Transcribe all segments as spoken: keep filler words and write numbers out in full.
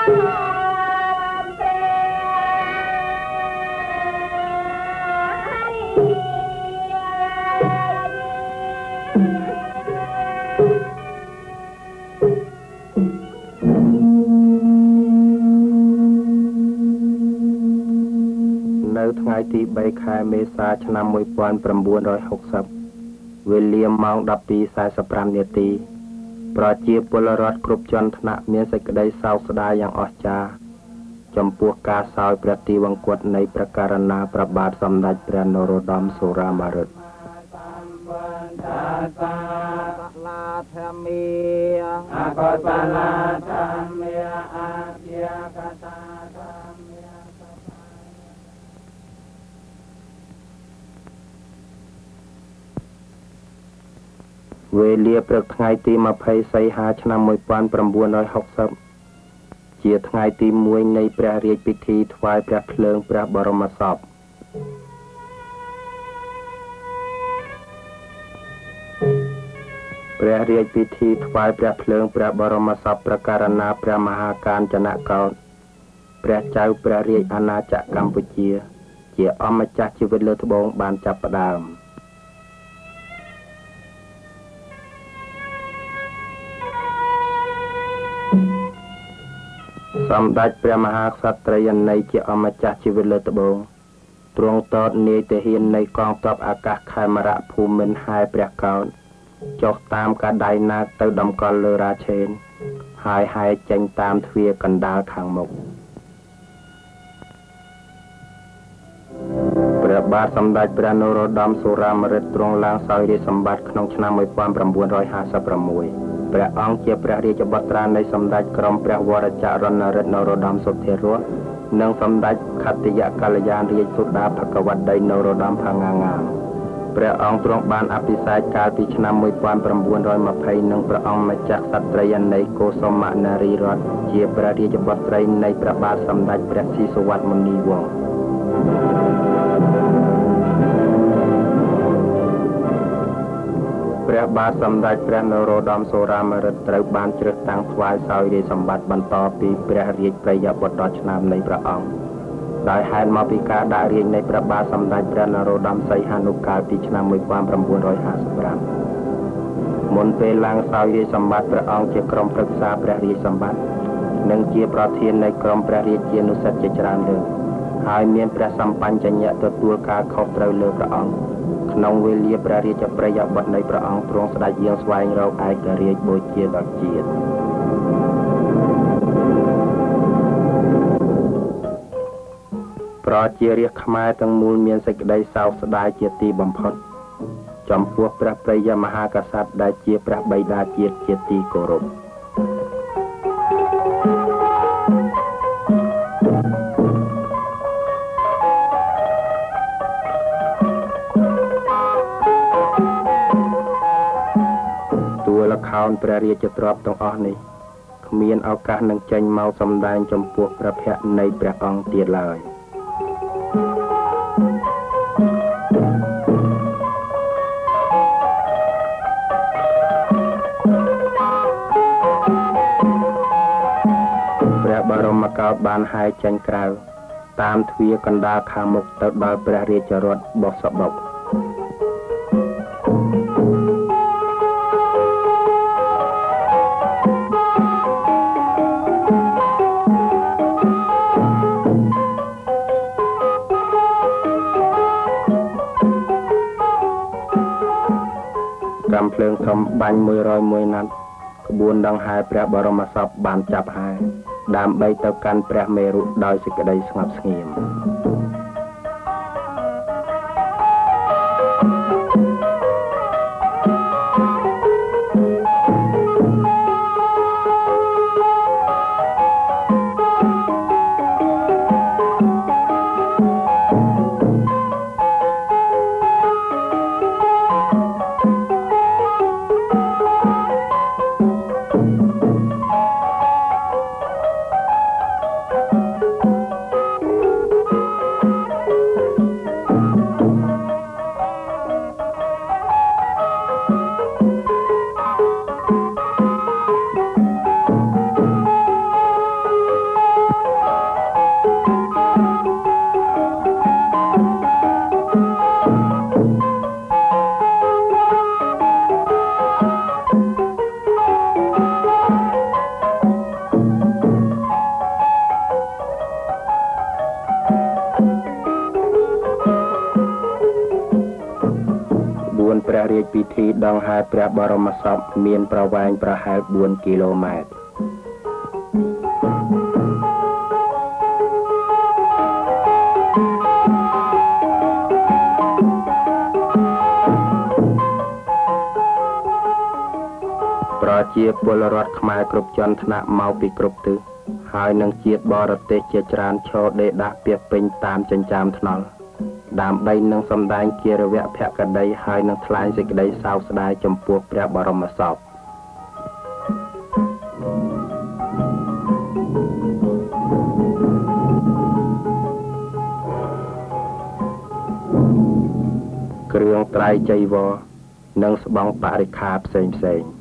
ថ្ងៃទីបីខែមេសាឆ្នាំmột nghìn chín trămหกสิบវេលាម៉ោងដប់ពីរ ៤៥ នាទីប្រជាពលរដ្ឋគ្រប់ជាន់ថ្នាក់មានសេចក្តីសោកស្ដាយយ៉ាងអស្ចារ្យចំពោះការសោយព្រះទីវង្គតនៃព្រះករុណាព្រះបាទសម្ដេចព្រះនរោត្តមសុរាមរិទ្ធធម្មីអកុសលធម្មីអធិកតាវេលាព្រឹកថ្ងៃទីยี่สิบសីហាឆ្នាំmột nghìn chín trămหกสิบជាថ្ងៃទីមួយនៃព្រះរាជពិធីថ្វាយព្រះភ្លើងព្រះបរមសពព្រះរាជពិធីថ្វាយព្រះភ្លើងព្រះបរមសពព្រះករុណាព្រះមហាកាញ្ចនកោដ្ឋព្រះចៅព្រះរាជអាណាចក្រកម្ពុជាជាអម្ចាស់ជីវិតលើត្បូងបានចាប់ផ្ដើមសម្ដេចព្រះមហាក្សត្រីនៃជាអម្ចាស់ជីវិតលើត្បូងទ្រង់តតនាយទាហាននៃកងទ័ពអាកាសខេមរៈភូមិន្ទហែព្រះកោដ្ឋចុះតាមកាដៃនាគទៅដំកល់លើរាឆេនហើយហែកចេញតាមទ្វារកណ្ដាលខាងមុខព្រះបាទសម្ដេចព្រះនរោត្តមសុរាមរិទ្ធទ្រង់ឡើងសោយរាជសម្បត្តិក្នុងឆ្នាំmột nghìn chín trămห้าสิบหกព្រះអង្គជាព្រះរាជបុត្រានៃសម្ដេចក្រមព្រះវរចក្រណរិទ្ធនរោត្តមសុធិរៈនិងសម្ដេចខត្តិយកល្យាណរាជសុដាភគវតីនរោត្តមផាងាងាមព្រះអង្គទ្រង់បានអភិសេកកាលពីឆ្នាំmột nghìn chín trămยี่สิบនិងព្រះអង្គម្ចាស់ក្សត្រីនៃកុសុមនារីរដ្ឋជាព្រះរាជបុត្រីនៃព្រះបាទសម្ដេចព្រះស៊ីសុវត្ថិមុនីវង្សព្រះបាទសម្ដេចព្រះនរោត្តមសុរាមរិទ្ធត្រូវបានជ្រើសតាំងថ្វាយសោយរាជសម្បត្តិបន្តពីព្រះរាជប្រយោជន៍ដល់ឆ្នាំនៃព្រះអង្គដោយហេតុមកពីការដាក់រាជនៃព្រះបាទសម្ដេចព្រះនរោត្តមសីហនុកាលពីឆ្នាំmột nghìn chín trămห้าสิบห้าមុនពេលឡើងសោយរាជសម្បត្តិព្រះអង្គជាក្រុមប្រឹក្សាព្រះរាជសម្បត្តិនិងជាប្រធាននៃក្រុមព្រះរាជានុសិទ្ធជាច្រើនលើកហើយមានព្រះសម្បញ្ញញ្ញៈទទួលការខុសត្រូវលើព្រះអង្គក្នុងវេលាព្រះរាជប្រយោជន៍នៃព្រះអង្គទ្រង់ស្ដេចយាងស្វែងរកឯករាជ្យបូជាដល់ជាតិប្រជារាស្ត្រខ្មែរទាំងមូលមានសេចក្តីសោកស្ដាយជាទីបំផុតចំពោះព្រះព្រយមហាក្សត្រដែលជាព្រះបិតាជាតិជាទីគោរពល្ខោនព្រះរាជទ្រព្យទាំងអស់នេះគ្មានឱកាសនឹងចេញមកសម្ដែងចំពោះព្រះភ័ក្ត្រនៃព្រះអង្គទៀតឡើយព្រះបរមកោដ្ឋបានហែកចេញក្រៅតាមទ្វារកណ្ដាលខាងមុខទៅដល់ព្រះរាជរថបុស្សបុកកំភ្លើងធំបាញ់មួយរយមួយណាត់ក្បួនដង្ហែព្រះបរមសពបានចាប់ហែដើម្បីទៅកាន់ព្រះមេរុដោយសេចក្តីស្ងប់ស្ងៀមរាជពិធីដង្ហែព្រះបរមសពមានប្រវែងប្រហែលបួនគីឡូម៉ែត្រប្រជាពលរដ្ឋខ្មែរគ្រប់ជាន់ថ្នាក់មកពីគ្រប់ទិសហើយនឹងជាតិបរទេសជាច្រើនឈរដេកដាស់ពាសពេញតាមចិញ្ចើមថ្នល់ដើម្បីនឹងសម្ដែងគារវៈភក្តីហើយនឹងថ្លែងសេចក្តីសោកស្ដាយចំពោះព្រះបរមសពគ្រឿងត្រៃចីវរនិងស្បង់បរិក្ខារផ្សេងផ្សេង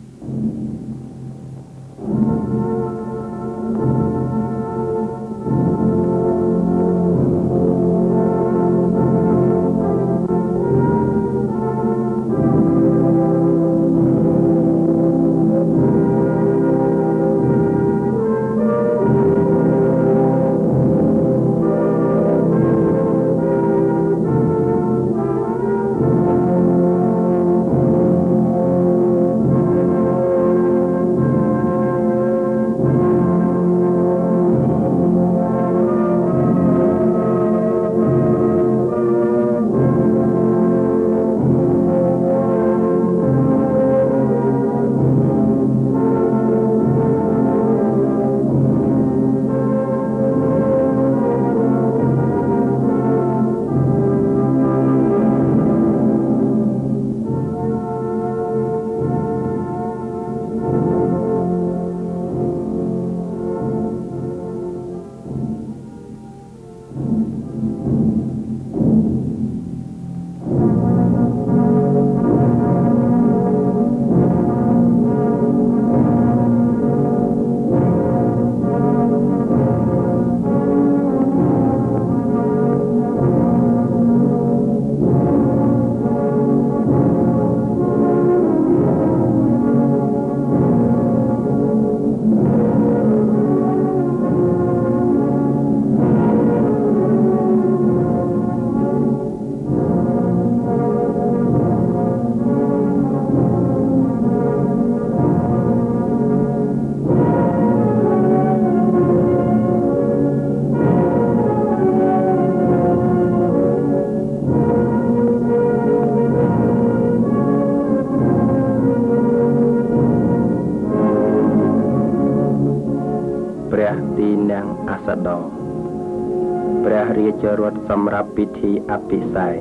ព្រះរាជរថសម្រាប់ពិធីអភិសេក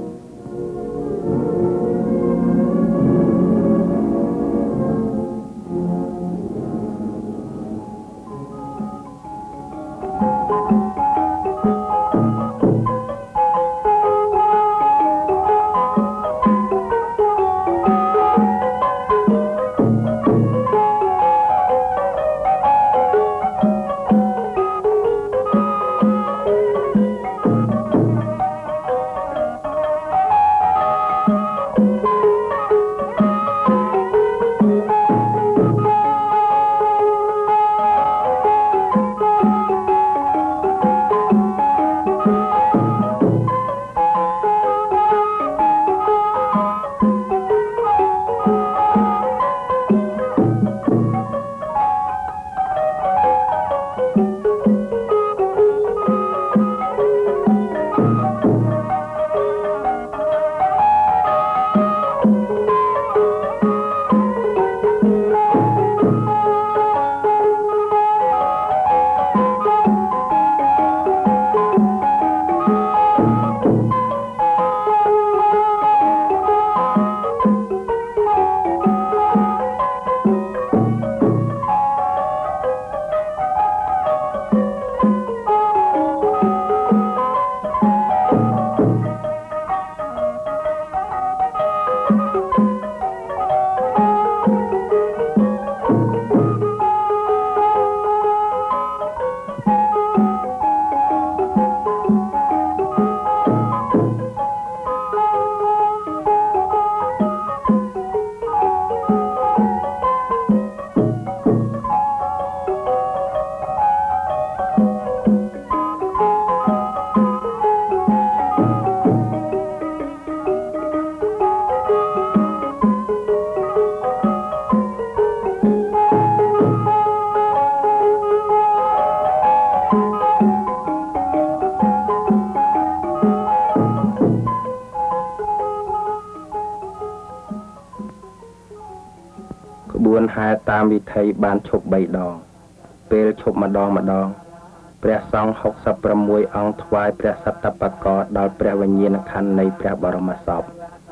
ហែតាមវិធីបានឈប់បីដងពេលឈប់ម្ដងម្ដងព្រះសង្ឃហុកសិបប្រាំមួយអង្គថ្វាយព្រះសត្តបករដល់ព្រះវិញ្ញាណក្ខន្ធនៃព្រះបរមសព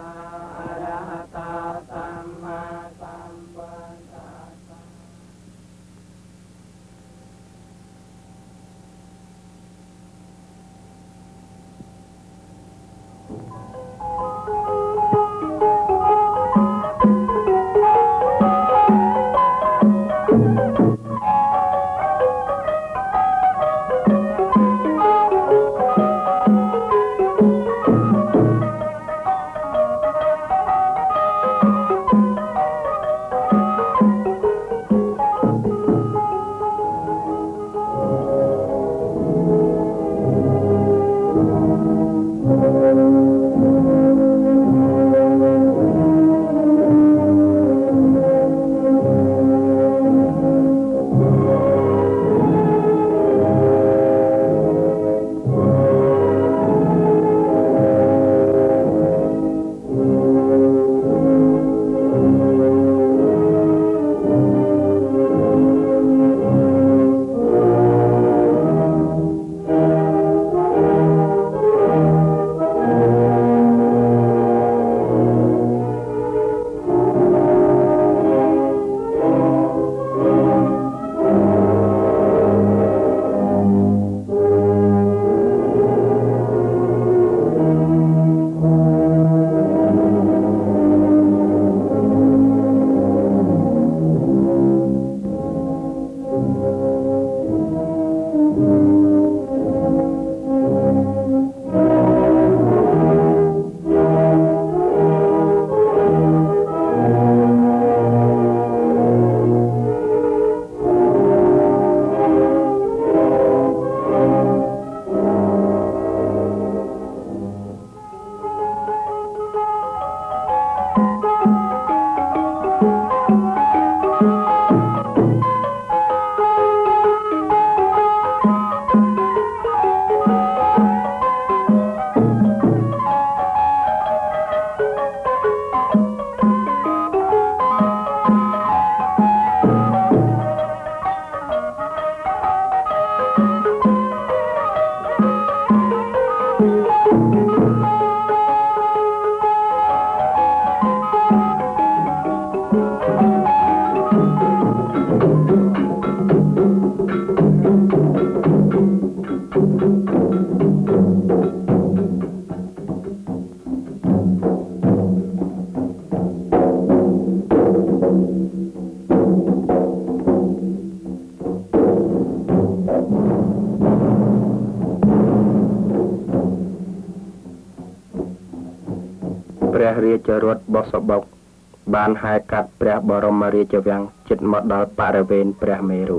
ព្រះរាជរថបុស្សបុកបានហែកាត់ព្រះបរមរាជវាំងជិតមកដល់បរិវេណព្រះមេរុ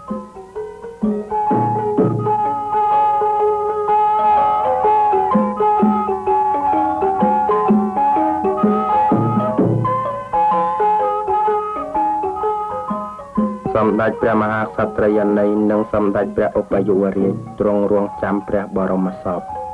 សម្ដេចព្រះមហាក្សត្រីយនីនិងសម្ដេចព្រះឧបយុវរាជទ្រង់រង់ចាំព្រះបរមសព